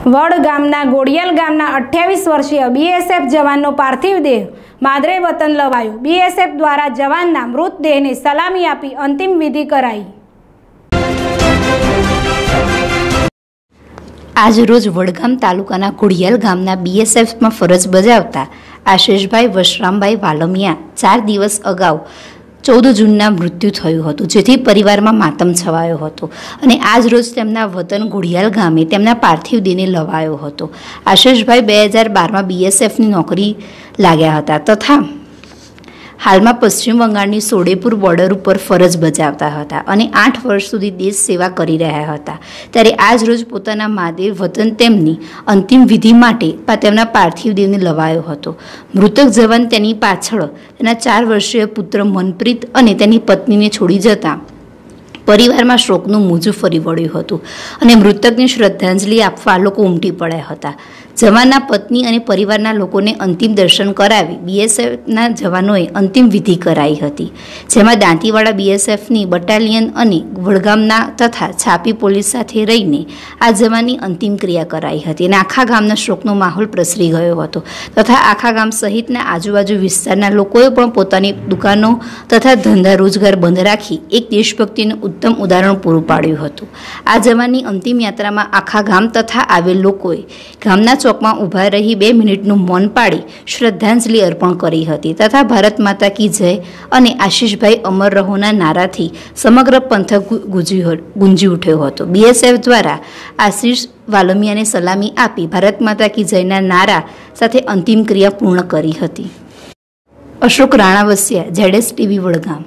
વડ ગામના ગોડિયાલ ગામના 28 વર્ષીય બીએસએફ જવાનનો પાર્થિવ દેહ માદરે વતન લવાયો। બીએસએફ દ્વારા જવાનના મૃતદેહને સલામી આપી અંતિમ વિધિ કરાઈ। आज रोज वडगाम तालुकाना घोड़ियाल गामना बीएसएफ में फरज बजावता आशीषभाई वशरामभाई वालमिया 4 दिवस अगाऊ 14 जूनना मृत्यु थयुं हतुं, जेथी परिवारमां मातम छवायो हतो अने आज रोज तेमना वतन घोड़ियाल गामे तेमना पार्थिव देहने लवायो हतो। आशीषभाई 2012 में बीएसएफनी नौकरी लाग्या हता तथा हाल में पश्चिम बंगाळनी सोडेपुर बॉर्डर पर फरज बजावता हता अने 8 वर्ष सुधी देश सेवा करी रह्या हता। त्यारे आज रोज पोताना मादे वतन तेमनी अंतिम विधि माटे तेमना पार्थिव देहने लवायो हतो। मृतक जवान तेनी पाछळ तेना 4 वर्षीय पुत्र मनप्रीत अने तेनी पत्नीने छोड़ी जता परिवारमां शोकनुं मोजું फरी वळ्युं हतुं अने मृतकने श्रद्धांजलि आपवा लोको उमटी पड्या हता। जवानना पत्नी अने परिवारना लोकोने अंतिम दर्शन करावी बीएसएफना जवानोए अंतिम विधि कराई हती, जेमां दांतीवाड़ा बीएसएफनी बटालियन अने वडगामना तथा छापी पोलीस साथे रहीने आ जवाननी अंतिम क्रिया कराई हती अने आखा गामना शोकनो माहोल प्रसरी गयो हतो तथा आखा गाम सहितना आजुबाजु विस्ताરના લોકોએ પણ પોતાની દુકાનો તથા ધંધા રોજગાર બંધ રાખી એક દેશભક્તિનું उत्तम उदाहरण पूरुं पाड्युं हतुं। आ जवाननी अंतिम यात्रामां आखा गाम तथा आवेल लोकोए गामना चौकमां ऊभा रही 2 मिनिटनुं मौन पाड़ी श्रद्धांजलि अर्पण करी हती तथा भारत माता की जय अने आशीषभाई अमर रहोना नाराथी समग्र पंथक गुंजी उठ्यो हतो। बीएसएफ द्वारा आशीष वालमियाने सलामी आपी भारत माता की जयना नारा साथे अंतिम क्रिया पूर्ण करी हती। Ashok राणावसिया, ZS TV Vadgam.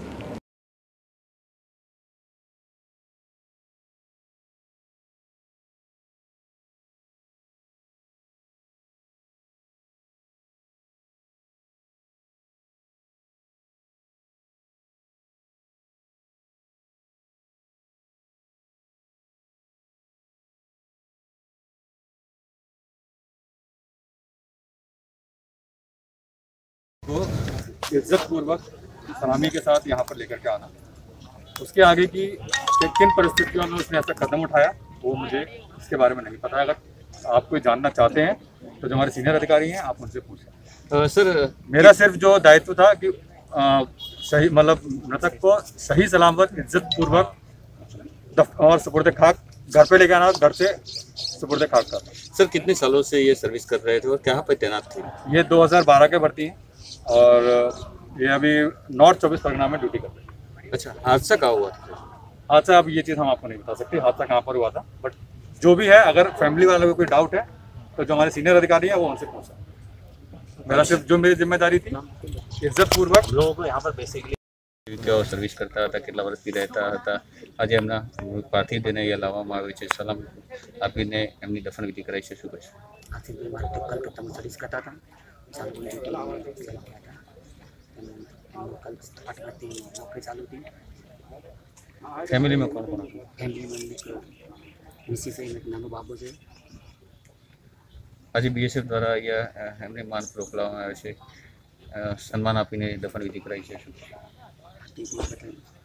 को इज्जतपूर्वक सलामी के साथ यहाँ पर लेकर के आना। उसके आगे की किन परिस्थितियों में उसने ऐसा कदम उठाया वो मुझे इसके बारे में नहीं पता। अगर आप कोई जानना चाहते हैं तो जो हमारे सीनियर अधिकारी हैं आप उनसे पूछें। सर मेरा सिर्फ जो दायित्व था कि सही मतलब मृतक को सही सलामत इज्जतपूर्वक और सुपुर्द खाक घर पे लेके आना, घर से सुपुर्द खाक का। सर कितने सालों से ये सर्विस कर रहे थे और कहाँ पर तैनात थे? ये 2012 के भर्ती हैं और ये अभी नॉर्थ 24 परगना में ड्यूटी कर रहे हैं। अच्छा, हादसा कहाँ हुआ था? हादसा अब ये चीज़ हम आपको नहीं बता सकते हादसा कहाँ पर हुआ था, बट जो भी है अगर फैमिली वालों को कोई डाउट है तो जो हमारे सीनियर अधिकारी हैं वो उनसे पूछा। मेरा सिर्फ जो मेरी जिम्मेदारी थी इज्जतपूर्वक लोगों को यहाँ पर बेसिकली क्या सर्विस करता था, કેટલા વર્ષથી રહેતા હતા, આજે એમના પાર્થિવ દેહને અહીંયા લાવવામાં આવ્યો છે, સલામ આપીને એમની દફન વિધિ કરાઈ છે, શું કહેશો? आखिर में हमारे तो कलकत्ता में सर्विस करता था, साल की ड्यूटी सेलेक्ट किया था, कल 8 बजे नौकरी चालू थी। फैमिली में कौन कौन હતું? फैमिली में मिसिस है, नानो बाबू છે। આજે બીએસએફ દ્વારા અહીંયા એમને માન મોકલવામાં આવે છે, સન્માન આપીને દફન વિધિ કરાઈ છે, શું? ठीक है।